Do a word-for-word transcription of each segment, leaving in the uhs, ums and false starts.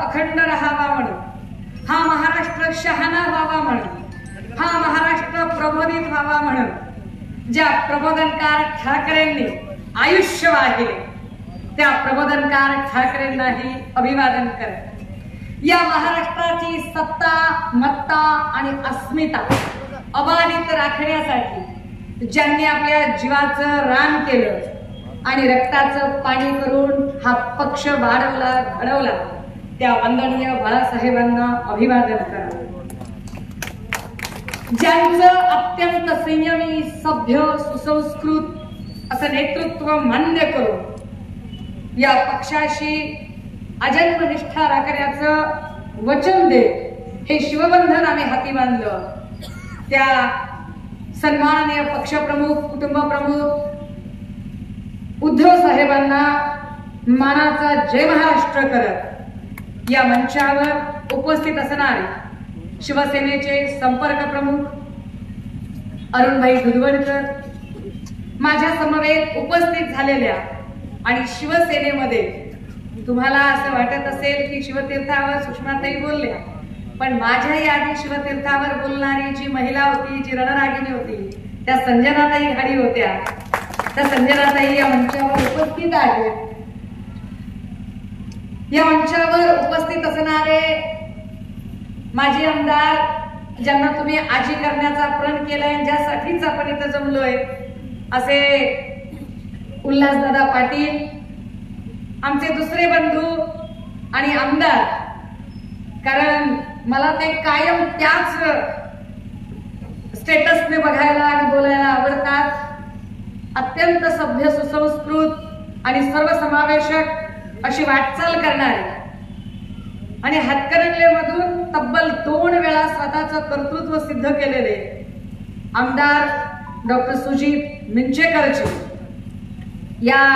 अखंड राहावा म्हणून, हा महाराष्ट्र शहाणा व्हावा म्हणून, हा महाराष्ट्र प्रबोधित व्हावा म्हणून ज्या प्रबोधनकार ठाकरेंनी आयुष्य वाहिले त्या प्रबोधनकार ठाकरेंनाही अभिवादन करत या महाराष्ट्राची सत्ता, मत्ता आणि अस्मिता अबाधित राखण्यासाठी ज्यांनी आपल्या जीवाचं रान केलं आणि रक्ताचं पाणी करून हा पक्ष वाढवला, घडवला, त्या वंदनीय बाळासाहेबांना अभिवादन करा. ज्यांचं अत्यंत संयमी, सभ्य, सुसंस्कृत असं नेतृत्व मान्य करून या पक्षाशी अजन्म निष्ठा राखण्याचं वचन देत हे शिवबंधन आम्ही हाती बांधलं, त्या सन्माननीय पक्षप्रमुख, कुटुंब प्रमुख उद्धव साहेबांना मानाचा जय महाराष्ट्र करत या मंचावर उपस्थित असणारे शिवसेनेचे संपर्क प्रमुख अरुणभाई दुधवडकर, माझ्या समवेत उपस्थित झालेल्या आणि शिवसेनेमध्ये तुम्हाला असं वाटत असेल की शिवतीर्थावर सुषमाताई बोलल्या, पण माझ्याही आधी शिवतीर्थावर बोलणारी जी महिला होती, जी रणरागिणी होती, त्या संजनाताई घाडी होत्या. त्या संजनाताई या मंचावर उपस्थित आहेत. या मंचावर उपस्थित असणारे माजी आमदार ज्यांना तुम्ही आजी करण्याचा प्रण केलाय, ज्यासाठीच आपण इथं जमलोय, असे उल्हासदादा पाटील, आमचे दुसरे बंधू आणि आमदार, कारण मला ते कायम त्याच स्टेटसने बघायला आणि बोलायला आवडतात. अत्यंत सभ्य, सुसंस्कृत आणि सर्वसमावेशक अशी वाटचाल करणारे आणि हातकणंगलेमधून तब्बल दोन वेळा स्वतःचं कर्तृत्व सिद्ध केलेले आमदार डॉक्टर सुजित मिंचेकरजी या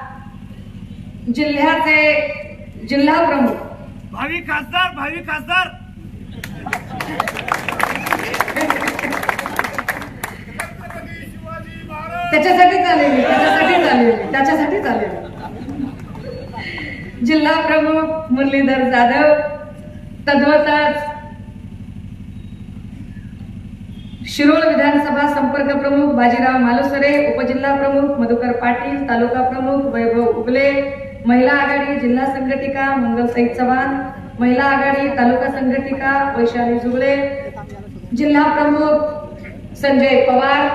जिल्ह्याचे जिल्हा प्रमुख, भावी खासदार भावी खासदार त्याच्यासाठी चालेल त्याच्यासाठी चालेल त्याच्यासाठी चालेल जिल्हा प्रमुख मुरलीधर जाधव, तद्वतच शिरोळ विधानसभा संपर्क प्रमुख बाजीराव मालुसरे, उपजिल्हा प्रमुख मधुकर पाटील, तालुका प्रमुख वैभव उगले, महिला आघाडी जिल्हा संघटिका मंगलताई चव्हाण, महिला आघाडी तालुका संघटिका वैशाली जुगळे, जिल्हा प्रमुख संजय पवार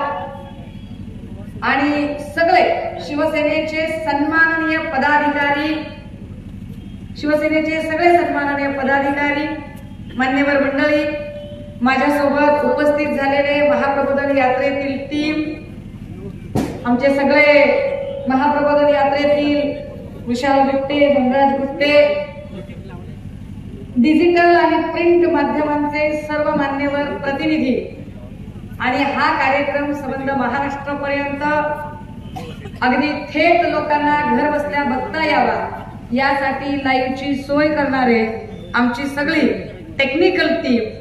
आणि सगळे शिवसेनेचे सन्माननीय पदाधिकारी, शिवसेनेचे सगळे सन्माननीय पदाधिकारी, मान्यवर मंडळी, माझ्यासोबत उपस्थित झालेले महाप्रबोधन यात्रेतील टीम, आमचे सगळे महाप्रबोधन यात्रेतील विशाल गुट्टे, धनराज गुट्टे, डिजिटल आणि प्रिंट माध्यमांचे सर्व मान्यवर प्रतिनिधी आणि हा कार्यक्रम संबंध महाराष्ट्रापर्यंत अगदी थेट लोकांना घर बसल्या बघता यावा यासाठी लाईव्हची सोय करणारे आमची सगळी टेक्निकल टीम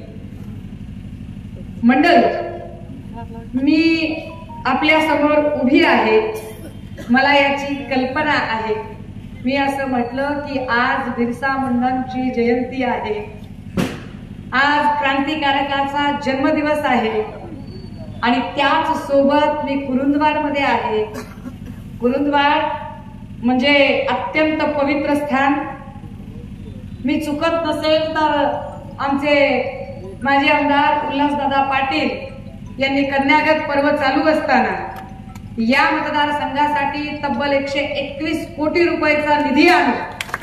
मंडळ, मी आपल्या समोर उभी आहे. मला याची कल्पना आहे. मी असं म्हटलं की आज बिरसा मुंडांची जयंती आहे, आज क्रांतिकारकाचा जन्मदिवस आहे आणि त्याच सोबत मी कुरुंदवाड मध्ये आहे. कुरुंदवाड म्हणजे अत्यंत पवित्र स्थान. मी चुकत नसेल तर आमचे माजी आमदार उल्हासदादा पाटील यांनी कन्यागत पर्व चालू असताना या मतदारसंघासाठी तब्बल एकशे एकवीस कोटी रुपयाचा निधी आणून,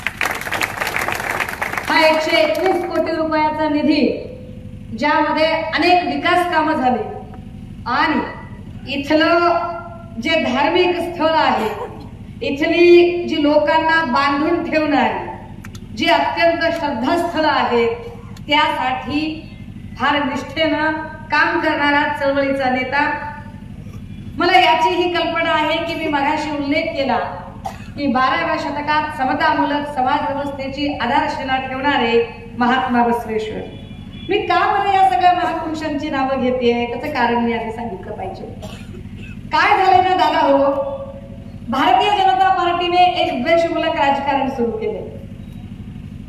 हा एकशे एकवीस कोटी रुपयाचा निधी ज्यामध्ये अनेक विकास कामं झाली आणि इथलं जे धार्मिक स्थळ आहे, इथली जी लोकांना बांधून ठेवणारी जी अत्यंत श्रद्धास्थळ आहेत, त्यासाठी फार निष्ठेनं काम करणारा चळवळीचा नेता. मला याची ही कल्पना आहे की मी मगाशी उल्लेख केला की बाराव्या शतकात समतामूलक समाज व्यवस्थेची आधारशिला ठेवणारे महात्मा बसवेश्वर. मी का मला या सगळ्या महापुरुषांची नावं घेतेय त्याचं कारण मी आधी सांगितलं पाहिजे. काय झालंय ना दादा हो, भारतीय जनता पार्टीने एक द्वेषमूलक राजकारण सुरू केले.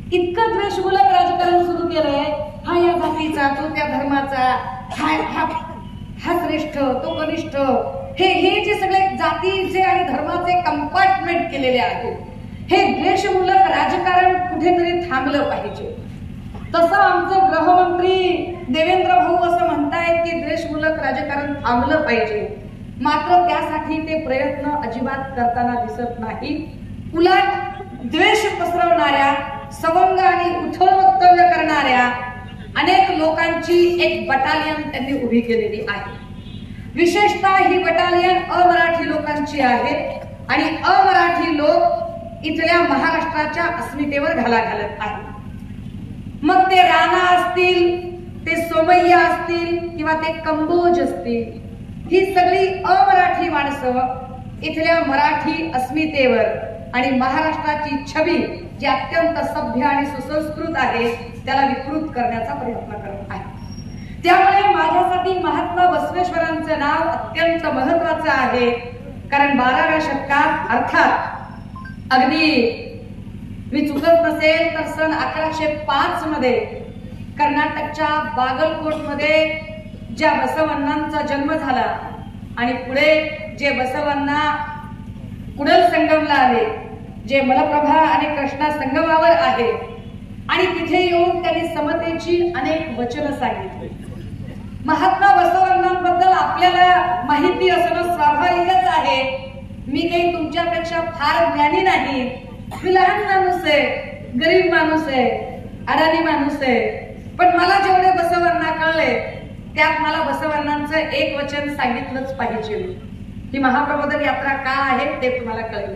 इतकं द्वेषमूलक राजकारण सुरू केलंय. हा या जातीचा, तो त्या धर्माचा, हा हा हा श्रेष्ठ, तो कनिष्ठ, हे हे जे सगळे जातीचे आणि धर्माचे कंपार्टमेंट केलेले आहेत, हे द्वेषमूलक राजकारण कुठेतरी थांबलं पाहिजे. तसं आमचे गृहमंत्री देवेंद्र भाऊ असं म्हणतायत की द्वेषमूलक राजकारण थांबलं पाहिजे. मात्र त्यासाठी ते प्रयत्न अजिबात करताना दिसत नाही. उलट द्वेष पसरवणाऱ्या, सवंग आणि उथळ वक्तव्य करणाऱ्या अनेक लोकांची एक बटालियन त्यांनी उभी केलेली आहे. विशेषतः ही बटालियन अमराठी लोकांची आहे आणि अमराठी लोक इथल्या महाराष्ट्राच्या अस्मितेवर घाला घालत आहेत. मग ते राणा असतील, ते सोमय्या असतील किंवा ते कंबोज असतील, ही सगळी अमराठी माणसं इथल्या मराठी अस्मितेवर आणि महाराष्ट्राची छबी जी अत्यंत सभ्य आणि सुसंस्कृत आहे त्याला विकृत करण्याचा प्रयत्न करत आहे. त्यामुळे माझ्यासाठी महात्मा बसवेश्वरांचं नाव अत्यंत महत्वाचं आहे. कारण बाराव्या शतकात अर्थात अगदी मी चुकत नसेल तर सन अकराशे पाच मध्ये कर्नाटकच्या बागलकोट मध्ये ज्या बसवण्णांचा जन्म झाला आणि पुढे जे बसवण्णा कुडल संगमला आले, जे मलप्रभा आणि कृष्णा संगमावर आहे आणि तिथे येऊन त्यांनी समतेची अनेक वचनं सांगितली. महात्मा बसवण्णांबद्दल आपल्याला माहिती असणं स्वाभाविकच आहे. मी काही तुमच्यापेक्षा फार ज्ञानी नाही. मी लहान माणूस आहे, गरीब माणूस आहे, अडाणी माणूस आहे. पण मला जेवढे बसवण्णा कळले त्यात मला बसवण्णांचं एक वचन सांगितलंच पाहिजे की महाप्रबोधन यात्रा का आहे ते तुम्हाला कळेल.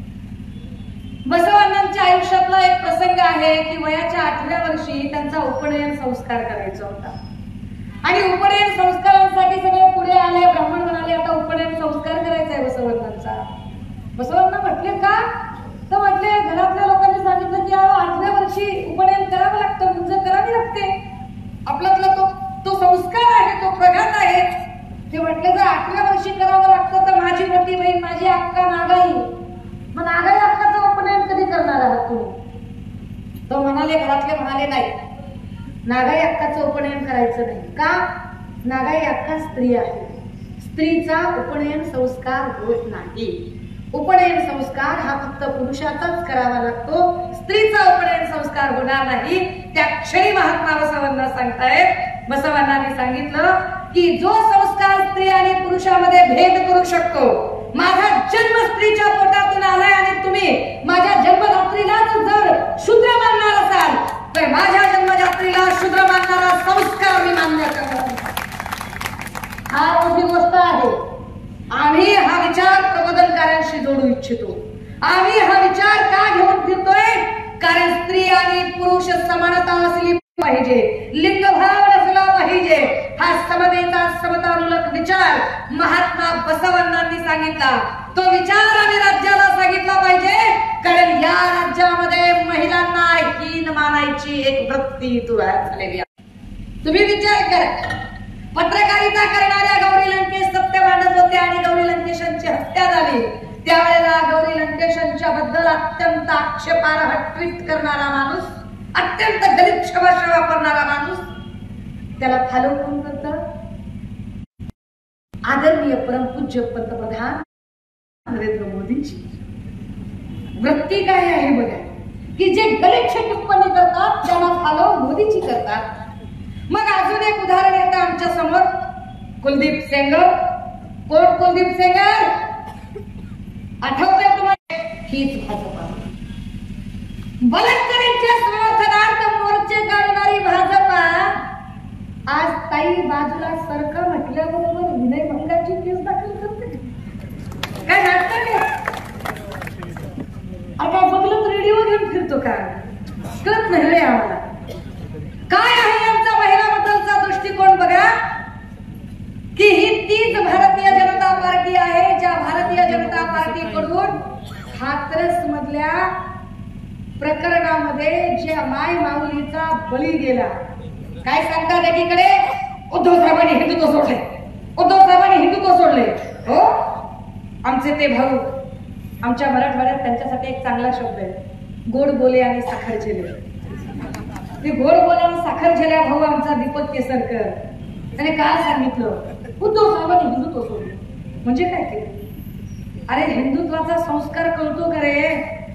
बसवण्णांच्या आयुष्यातला एक प्रसंग आहे की वयाच्या आठव्या वर्षी त्यांचा उपनयन संस्कार करायचा होता आणि उपनयन संस्कारांसाठी सगळे पुढे आले. ब्राह्मण म्हणाले आता उपनयन संस्कार करायचा आहे बसवण्णांचा. बसवण्णा म्हटले का? तर म्हटले घरातल्या लोकांनी सांगितलं की आठव्या वर्षी उपनयन करावं लागतं, मुंज करावी लागते, आपल्यातला तो तो संस्कार आहे, तो प्रघात आहे. ते म्हटले जर आठव्या वर्षी करावं लागतं तर माझी मोठी बहीण माझी अक्का नागाई, मग नागाई अक्काचं उपनयन कधी करणार आहात तुम्ही? तो म्हणाले, घरातले म्हणाले नाही, नागाई अक्काचं उपनयन करायचं नाही. का? नागाई अक्का स्त्री आहे, स्त्रीचा उपनयन संस्कार होत नाही. उपनयन संस्कार हा फक्त पुरुषाचाच करावा लागतो, स्त्रीचा उपनयन संस्कार होणार नाही. त्या क्षणी महात्मा बसवण्णा सांगतायत, बसवण्णांनी सांगितलं की जो संस्कार स्त्री आणि पुरुषामध्ये भेद करू शकतो, माझा जन्म स्त्रीच्या पोटातून आलाय आणि तुम्ही माझ्या जन्मदात्रीलाच जर शूद्र मानणार असाल तर माझ्या जन्मदात्रीला शूद्र मानणारा संस्कार मी मान्य करणार. हा मोठी गोष्ट आहे. आम्ही हा विचार प्रबोधनकारांशी जोडू इच्छितो. आम्ही हा विचार का घेऊन फिरतोय? कारण स्त्री आणि पुरुष समानता असली पाहिजे, लिंगभाव नसला पाहिजे. हा समतेचा समतामूलक विचार महात्मा बसवण्णांनी सांगितला. तो विचार आम्ही राज्याला सांगितला पाहिजे. कारण या राज्यामध्ये महिलांना हीन मानायची एक वृत्ती तुरात झालेली आहे. तुम्ही विचार करा, पत्रकारिता करणाऱ्या गौरी लंकेश सत्य मांडत होते आणि गौरी लंकेशांची हत्या झाली. त्यावेळेला गौरी लंकेशांच्या बद्दल अत्यंत आक्षेपार्ह ट्विट करणारा माणूस, अत्यंत गलिच्छ भाषा वापरणारा माणूस, त्याला फॉलो कोण करतं? आदरणीय परमपूज्य पंतप्रधान नरेंद्र मोदींची वृत्ती काय आहे बघा, की जे गलिच्छ टिप्पणी करतात त्यांना फॉलो मोदीची करतात. मग अजून एक उदाहरण येतं आमच्या समोर, कुलदीप सेंगर. कोण कुलदीप सेंगर? आठवतंय तुम्हाला? हीच भाजपा. बलात्कारांच्या समर्थनार्थ मोर्चे काढणारी भाजपा आज ताई बाजूला सरका म्हटल्याबरोबर विनयभंगाची केस दाखल करते. काय नाटक आहे? आता बघलं रेडिओ घेऊन फिरतो का? कळत नाही रे आम्हाला काय आहे यांचा महिलाबद्दलचा दृष्टिकोन. बघा की ही तीच भारतीय जनता पार्टी आहे ज्या भारतीय जनता पार्टीकडून हाथरस मधल्या प्रकरणामध्ये ज्या माय माऊलीचा बळी गेला. काय सांगतात एकीकडे उद्धव साहेबांनी हिंदुत्व सोडले, उद्धव साहेबांनी हिंदुत्व सोडले. हो, आमचे ते भाऊ, आमच्या मराठवाड्यात त्यांच्यासाठी एक चांगला शब्द आहे, गोड बोले आणि साखर झेले. ते गोड बोले आणि साखर झेल्या भाऊ आमचा दीपक केसरकर त्याने काय सांगितलं, उद्धव साहेबांनी हिंदुत्व सोडलं. म्हणजे काय केलं? अरे हिंदुत्वाचा संस्कार कळतो का रे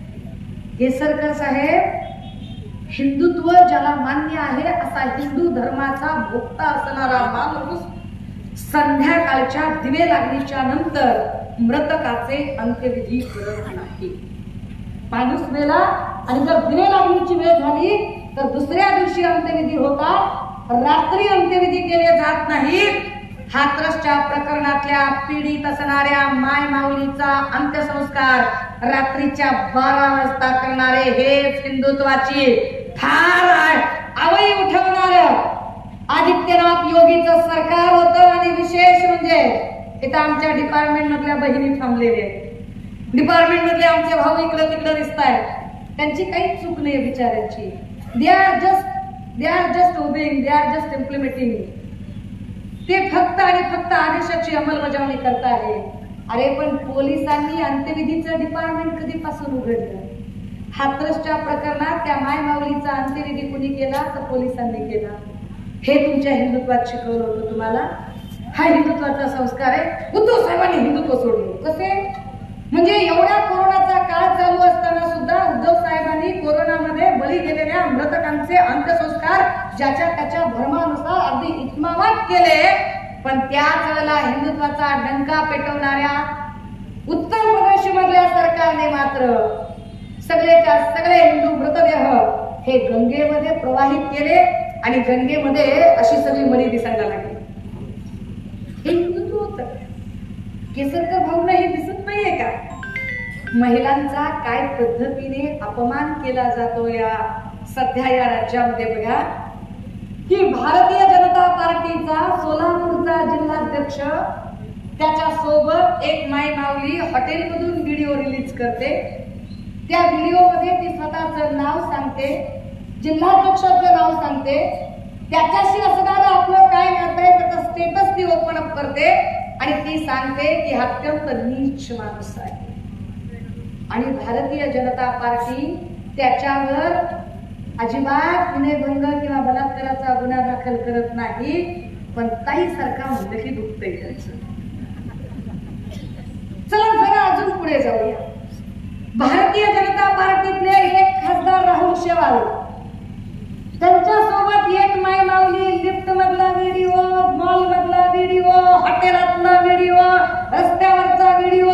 केसरकर साहेब? हिंदुत्व ज्याला मान्य आहे असा हिंदू धर्माचा भोक्ता असणारा माणूस संध्याकाळच्या दिवे लागणीच्या नंतर मृतकाचे अंत्यविधी करत नाही. माणूस मेला आणि जर दिवे लागणीची वेळ झाली तर दुसऱ्या दिवशी अंत्यविधी होतात, रात्री अंत्यविधी केले जात नाहीत. हाथरसच्या प्रकरणातल्या पीडित असणाऱ्या माय माऊलीचा अंत्यसंस्कार रात्रीच्या बारा वाजता करणारे हेच हिंदुत्वाची थार आवई उठवणार आदित्यनाथ योगीचं सरकार होतं. आणि विशेष म्हणजे इथं आमच्या डिपार्टमेंट मधल्या बहिणी थांबलेल्या आहेत. डिपार्टमेंट मधले आमचे भाऊ इकडे तिकडे दिसत आहेत. त्यांची काहीच चूक नाही बिचाऱ्यांची. They are just they are just obeying, they are just implementing. ते फक्त आणि फक्त आदेशाची अंमलबजावणी करत आहे. अरे पण पोलिसांनी अंत्यविधीचं डिपार्टमेंट कधीपासून उघडलं? हाथरसच्या प्रकरणात त्या माय माऊलीचा अंत्यविधी कुणी केला तर पोलिसांनी केला. हे तुमच्या हिंदुत्वात शिकवलं होतं तुम्हाला. हा हिंदुत्वाचा संस्कार आहे. उद्धव साहेबांनी हिंदुत्व सोडलं कसे? म्हणजे एवढ्या कोरोनाचा काळ चालू असताना सुद्धा उद्धव साहेबांनी कोरोनामध्ये बळी गेलेल्या मृतकांचे अंत्यसंस्कार ज्याच्या त्याच्या धर्मानुसार अगदी इतमामात केले. पण त्याच वेळेला हिंदुत्वाचा डंका पेटवणाऱ्या उत्तर प्रदेश मधल्या सरकारने मात्र सगळेच्या सगळे हिंदू मृतदेह हे गंगेमध्ये प्रवाहित केले आणि गंगेमध्ये अशी सगळी मरी दिसायला लागली. हे हिंदुत्व होत. केसरकर भाऊंना हे दिसत नाहीये का? महिलांचा काय पद्धतीने अपमान केला जातो या सध्या या राज्यामध्ये. बघा की भारतीय जनता पार्टीचा सोलापूरचा जिल्हाध्यक्ष त्याच्या सोबत एक माय माऊली हॉटेलमधून व्हिडिओ रिलीज करते. त्या व्हिडिओ मध्ये ती स्वतःचं नाव सांगते, जिल्हाध्यक्षाचं नाव सांगते, त्याच्याशी असणारं आपलं काय नातं आहे त्याचं स्टेटस ती ओपन अप करते आणि ती सांगते की हा अत्यंत नीच माणूस आहे. आणि भारतीय जनता पार्टी त्याच्यावर अजिबात विनयभंग किंवा बलात्काराचा गुन्हा दाखल करत नाही. पण ताई सारखा म्हणलं की दुखतंय त्याचं. चला जरा अजून पुढे जाऊया. भारतीय जनता पार्टीतले एक खासदार राहुल शेवाळ, त्यांच्या सोबत एक माय माऊली लिफ्ट मधला व्हिडिओ, मॉल मधला व्हिडिओ, हॉटेलातला व्हिडिओ, रस्त्यावरचा व्हिडिओ,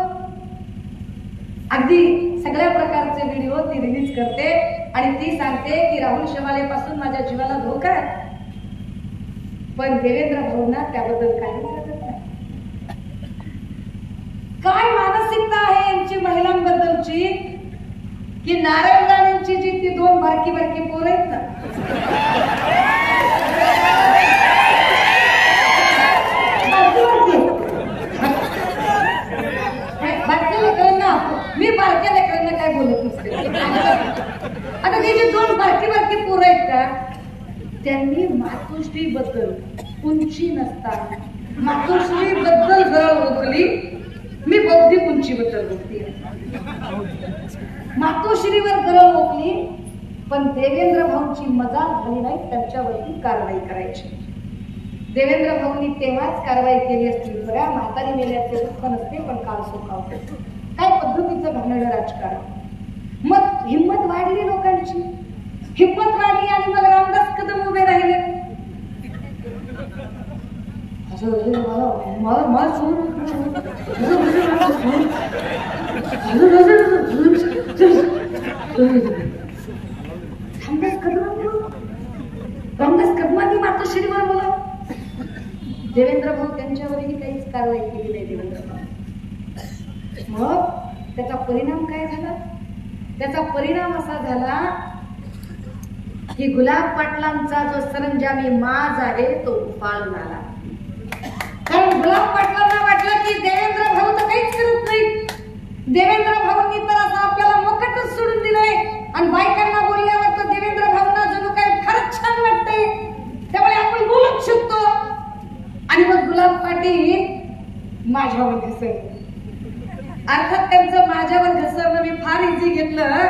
अगदी सगळ्या प्रकारचे व्हिडिओ ती रिलीज करते आणि ती सांगते की राहुल शेवाळे पासून माझ्या जीवाला धोका आहे. पण देवेंद्र भाऊंना त्याबद्दल काही वाटत नाही. काय मानसिकता आहे यांची महिलांबद्दलची की नारायण राणेंची जी ती दोन बारकी बारकी पोरं आहेत ना, बारक्या लेकरांना मी बारक्या लेकरांना काय बोलत नसते. आता ती जी दोन बारकी बारकी पोरं आहेत का त्यांनी मातोश्री बद्दल उंची नसताना मातोश्री बद्दल गळ ओकली. मी बौद्धिक उंचीबद्दल बोलते. मातोश्रीवर गरज ओकली पण देवेंद्र भाऊंची मजाक झाली नाही, त्यांच्यावरती कारवाई करायची. देवेंद्र भाऊंनी तेव्हाच कारवाई केली असती. बघा म्हातारी मेल्याचे दुःख नसते पण काल सुखावते. काय पद्धतीचं घाणेरडं राजकारण. मग हिंमत वाढली लोकांची, हिंमत वाढली आणि मग रामदास कदम उभे राहिले. रामदास कदमांनी मातोश्रीवर बोला. देवेंद्र भाऊ त्यांच्यावरही काहीच कारवाई केली नाही. देवेंद्र भाऊ मग त्याचा परिणाम काय झाला? त्याचा परिणाम असा झाला की गुलाब पाटलांचा जो सरंजामी माज आहे तो उफाळून आला. कारण गुलाब पाटलांना वाटलं की देवेंद्र भाऊ तर काहीच करत नाहीत. देवेंद्र भाऊंनी तर असं आपल्याला मोकटच सोडून दिलंय आणि बायकांना बोलल्यावर तर देवेंद्र भाऊंना जणू काय फारच छान वाटतंय, त्यामुळे आपण बोलू शकतो. आणि मग गुलाब पाटील माझ्यावर घसरले. अर्थात त्यांचं माझ्यावर घसरणं मी फार इझी घेतलं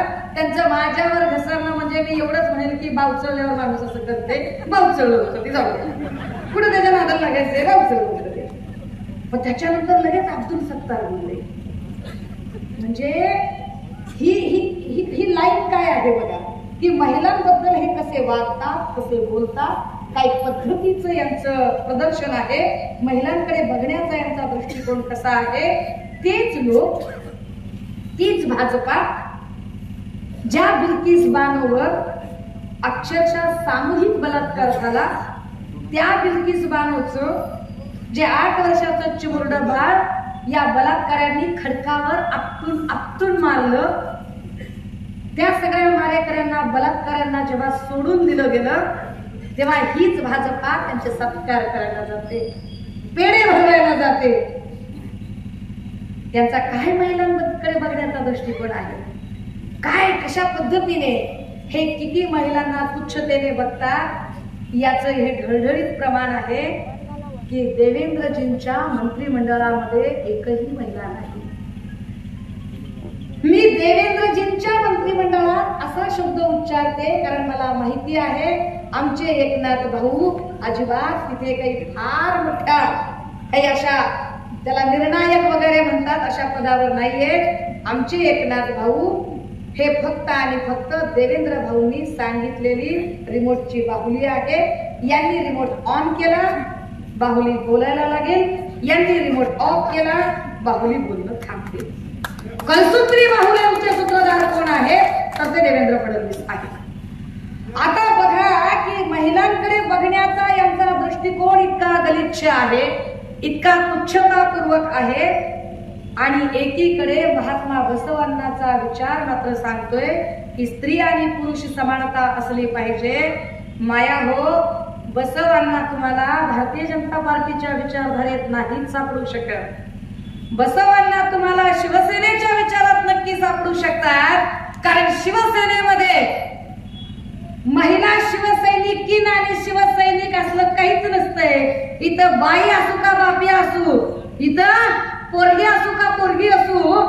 त्यांचं माझ्यावर घसरणं म्हणजे मी एवढंच म्हणेल की बावचळल्यावर माणूस असं करते, बावचळलं होतं ते जाऊ दे. पुढे त्याच्या नादाला लागायचे, बावचळलं होतं ते. पण त्याच्यानंतर लगेच अब्दुल सत्तार बोलले. म्हणजे ही ही ही ही लाईन काय आहे बघा, की महिलांबद्दल हे कसे वागतात, कसे बोलतात, काही पद्धतीचं यांचं प्रदर्शन आहे, महिलांकडे बघण्याचा यांचा दृष्टिकोन कसा आहे. तेच लोक, तीच भाजपा ज्या बिल्किस बानोवर अक्षरशः सामूहिक बलात्कार झाला, त्या बिल्किस बानोचं जे आठ वर्षाचं चिमुरडं बाळ या बलात्काऱ्यांनी खडकावर आपटून आपटून मारलं, त्या सगळ्या मारेकऱ्यांना, बलात्काऱ्यांना जेव्हा सोडून दिलं गेलं, तेव्हा हीच भाजपा त्यांचे सत्कार करायला जाते, पेढे भरवायला जाते. त्यांचा काय महिलांकडे बघण्याचा दृष्टिकोन आहे, काय कशा पद्धतीने हे किती महिलांना तुच्छतेने बघतात, याचं हे ढळढळीत प्रमाण आहे की देवेंद्रजींच्या मंत्रिमंडळामध्ये एकही महिला नाही. मी देवेंद्रजींच्या मंत्रिमंडळात असा शब्द उच्चारते कारण मला माहिती आहे आमचे एकनाथ भाऊ अजिबात तिथे काही फार मोठा काही अशा त्याला निर्णायक वगैरे म्हणतात अशा पदावर नाहीये. आमचे एकनाथ भाऊ हे फक्त आणि फक्त देवेंद्र भाऊंनी सांगितलेली रिमोटची बाहुली आहे. यांनी रिमोट ऑन केला, बाहुली बोलायला लागेल, यांनी रिमोट ऑफ केला, बाहुली बोलणं थांबते. कलसूत्री बाहुल्यांचे सूत्रधार कोण आहे तर ते देवेंद्र फडणवीस आहे. आता बघा की महिलांकडे बघण्याचा यांचा दृष्टिकोन इतका गलिच्छ आहे, इतका तुच्छतापूर्वक आहे, आणि एकीकडे महात्मा बसवण्णाचा विचार मात्र सांगतोय की स्त्री आणि पुरुष समानता असली पाहिजे. माया हो, बसवण्णा तुम्हाला भारतीय जनता पार्टीच्या विचारधारेत नाही सापडू शकत. बसवण्णा तुम्हाला शिवसेनेच्या विचारात नक्की सापडू शकतात, कारण शिवसेनेमध्ये महिला शिवसैनिकीन आणि शिवसैनिक असलं काहीच नसतंय. इथं बाई असू का बापी असू, इथं पोरगी असू का पोरगी असू,